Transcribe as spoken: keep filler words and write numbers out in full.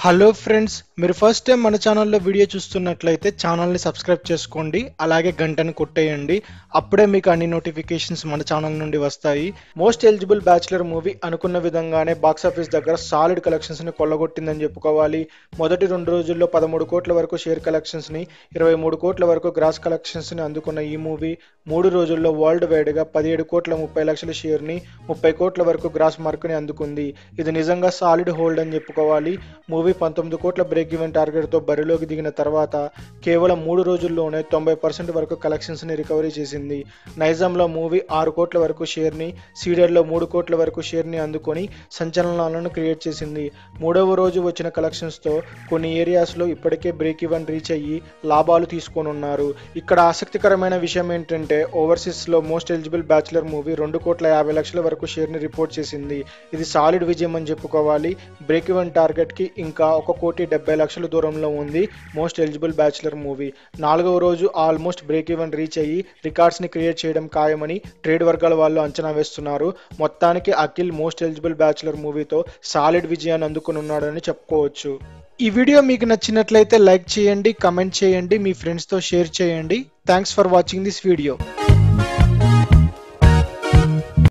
Hello friends, మీరు first time మన ఛానల్లో వీడియో చూస్తున్నట్లయితే ఛానల్ని సబ్స్క్రైబ్ చేసుకోండి. అలాగే గంటను కొట్టేయండి. అప్పుడే మీకు అన్ని నోటిఫికేషన్స్ మన ఛానల్ నుండి వస్తాయి. మోస్ట్ ఎలిజిబుల్ బ్యాచులర్ మూవీ అనుకున్న విధంగానే బాక్సాఫీస్ దగ్గర సాలిడ్ కలెక్షన్స్ని కొల్లగొట్టిందని చెప్పుకోవాలి. మొదటి రెండు రోజుల్లో పదమూడు కోట్ల వరకు షేర్ కలెక్షన్స్ని, ఇరవై మూడు కోట్ల వరకు గ్రాస్ కలెక్షన్స్ని అందుకున్న ఈ మూవీ మూడు రోజుల్లో వరల్డ్ వైడ్గా పదిహేడు కోట్ల ముప్పై లక్షల షేర్ని, ముప్పై కోట్ల వరకు గ్రాస్ మార్క్ని అందుకుంది. ఇది నిజంగా సాలిడ్ హోల్డ్ అని చెప్పుకోవాలి. మూవీ పంతొమ్మిది కోట్ల బ్రేక్ ఈవెన్ టార్గెట్తో బరిలోకి దిగిన తర్వాత కేవలం మూడు రోజుల్లోనే తొంభై పర్సెంట్ వరకు కలెక్షన్స్ని రికవరీ చేసింది. నైజాంలో మూవీ ఆరు కోట్ల వరకు షేర్ని, సీడెడ్లో మూడు కోట్ల వరకు షేర్ని అందుకొని సంచలనాలను క్రియేట్ చేసింది. మూడవ రోజు వచ్చిన కలెక్షన్స్తో కొన్ని ఏరియాస్లో ఇప్పటికే బ్రేక్ ఈవెన్ రీచ్ అయ్యి లాభాలు తీసుకోనున్నారు. ఇక్కడ ఆసక్తికరమైన విషయం ఏంటంటే ఓవర్సీస్లో మోస్ట్ ఎలిజిబుల్ బ్యాచులర్ మూవీ రెండు కోట్ల యాభై లక్షల వరకు షేర్ని రిపోర్ట్ చేసింది. ఇది సాలిడ్ విజయం అని చెప్పుకోవాలి. బ్రేక్ ఈవెన్ టార్గెట్కి ఇంకా ఒక కోటి డెబ్బై లక్షల దూరంలో ఉంది మోస్ట్ ఎలిజిబుల్ బ్యాచులర్ మూవీ. నాలుగవ రోజు ఆల్మోస్ట్ బ్రేక్ ఈవెన్ రీచ్ అయ్యి రికార్డ్స్ ని క్రియేట్ చేయడం ఖాయమని ట్రేడ్ వర్గాల వాళ్ళు అంచనా వేస్తున్నారు. మొత్తానికి అఖిల్ మోస్ట్ ఎలిజిబుల్ బ్యాచులర్ మూవీతో సాలిడ్ విజయాన్ని అందుకున్నాడని చెప్పుకోవచ్చు. ఈ వీడియో మీకు నచ్చినట్లయితే లైక్ చేయండి, కమెంట్ చేయండి, మీ ఫ్రెండ్స్తో షేర్ చేయండి. Thanks for watching this video.